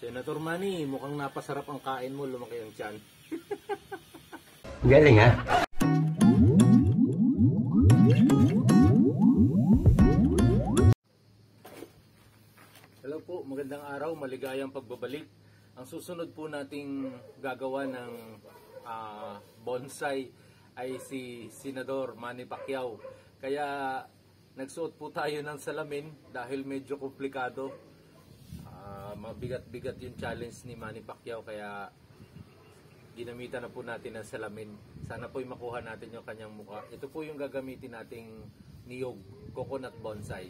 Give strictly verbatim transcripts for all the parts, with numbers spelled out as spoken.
Senator Manny, mukhang napasarap ang kain mo, lumaki ang tiyan. Galing ha? Hello po, magandang araw, maligayang pagbabalik. Ang susunod po nating gagawa ng uh, bonsai ay si Senador Manny Pacquiao. Kaya nagsuot po tayo ng salamin dahil medyo komplikado. Uh, mabigat-bigat yung challenge ni Manny Pacquiao, kaya ginamitan na po natin ng salamin. Sana po makuha natin yung kanyang mukha. Ito po yung gagamitin nating niyog, coconut bonsai.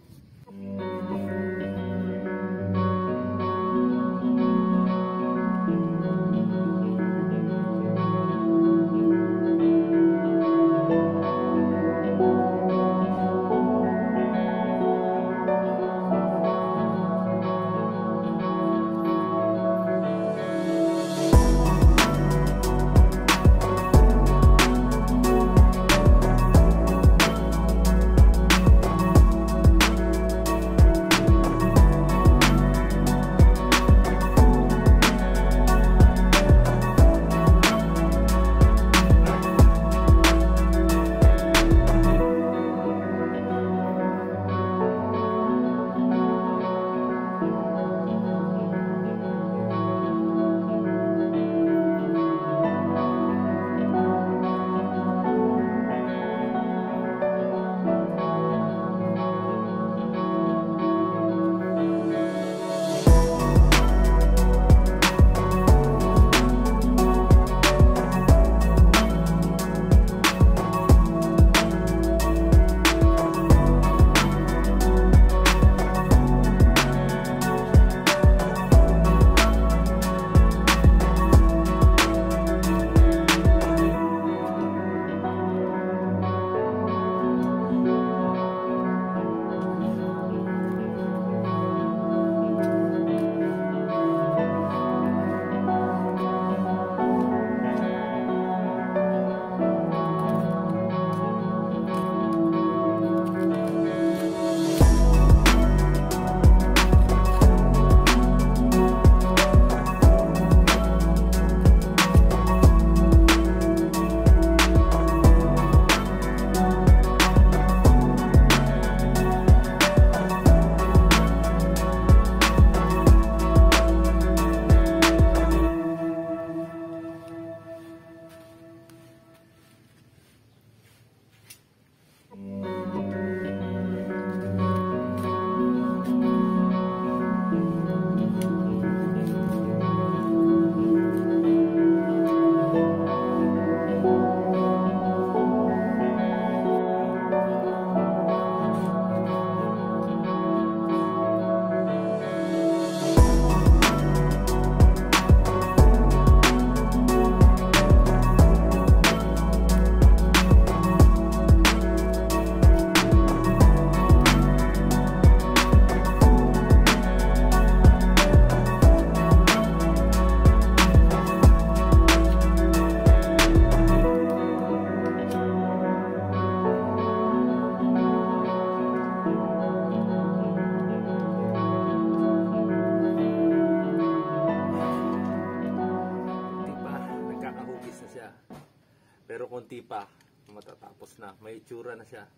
Pero konti pa, matatapos na. May itsura na siya.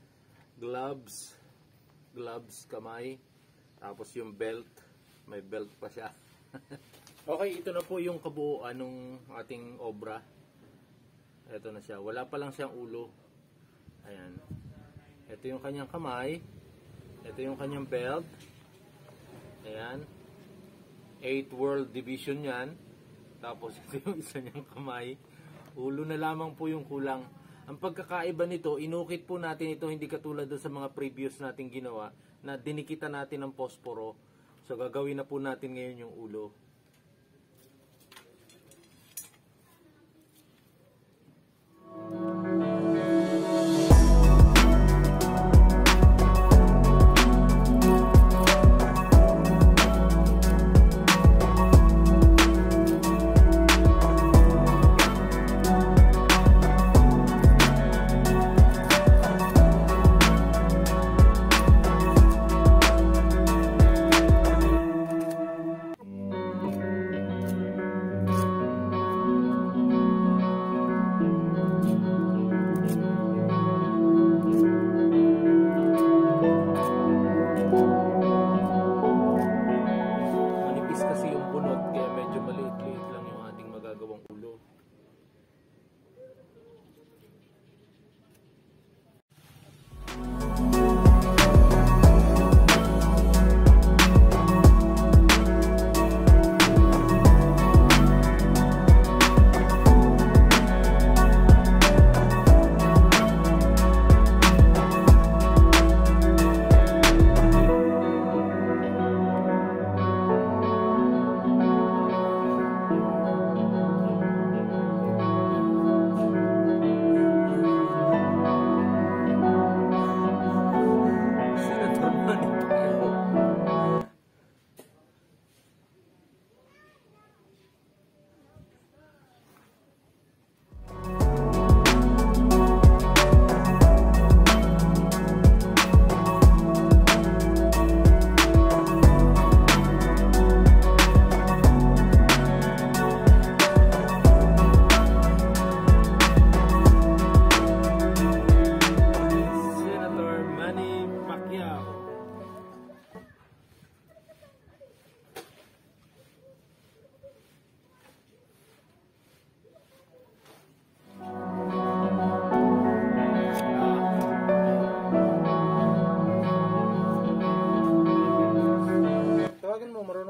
Gloves, gloves, kamay. Tapos yung belt, may belt pa siya. Okay, ito na po yung kabuuan ng ating obra. Ito na siya. Wala pa lang siyang ulo. Ayan. Ito yung kanyang kamay. Ito yung kanyang belt. Ayan. eight World Division yan. Tapos ito yung isa niyang kamay. Ulo na lamang po yung kulang. Ang pagkakaiba nito, inukit po natin ito, hindi katulad sa mga previous nating ginawa na dinikita natin ng posporo. So gagawin na po natin ngayon yung ulo.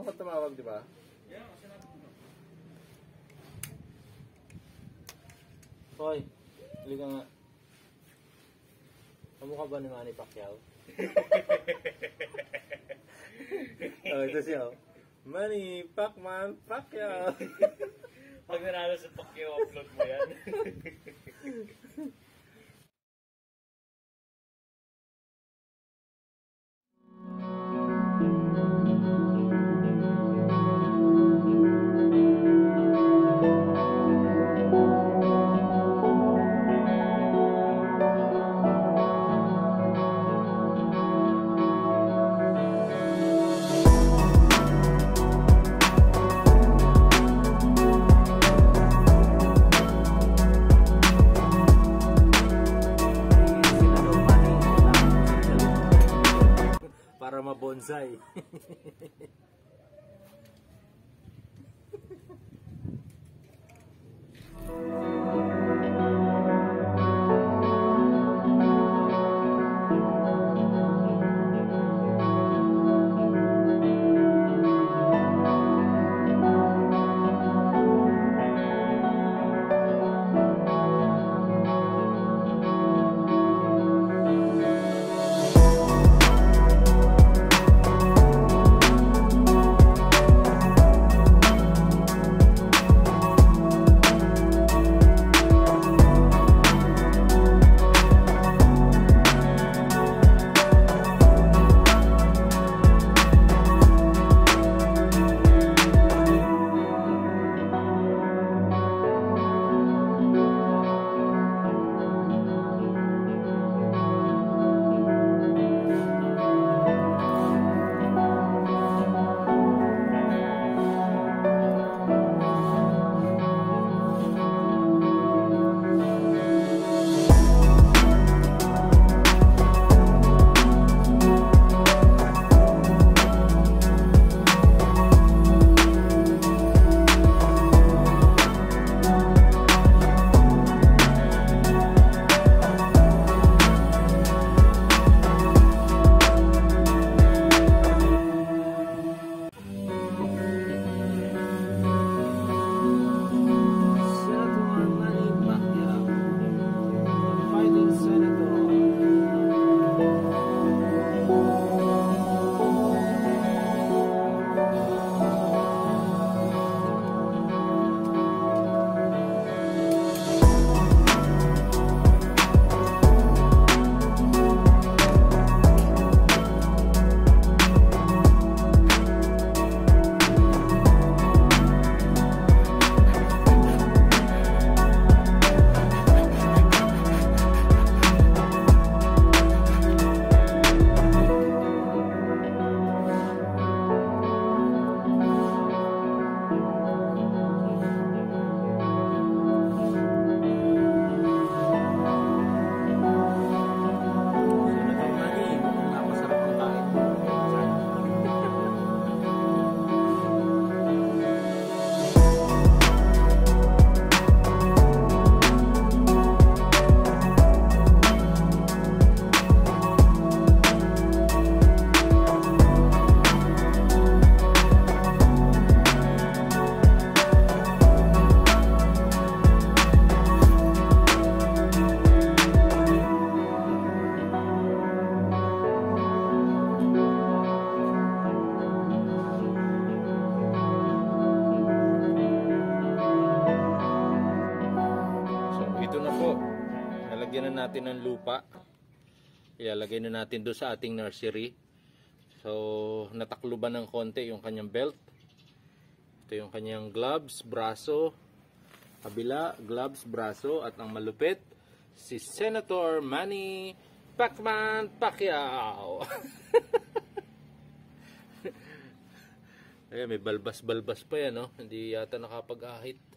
ako tumawag, di ba? Hoy, halika nga. Kamukha ba ni Manny Pacquiao? Oh, ito siya. Oh. Manny Pacman Pacquiao. Pag nanalo sa Pacquiao, upload mo yan. Para mabonsai. Lalagyan na natin ng lupa. Ilalagay na natin doon sa ating nursery. So, natakluban ng konti yung kanyang belt. Ito yung kanyang gloves, braso, kabila, gloves, braso, at ang malupit, si Senator Manny Pacman Pacquiao. Ayan, may balbas-balbas pa yan, no? Hindi yata nakapag-ahit.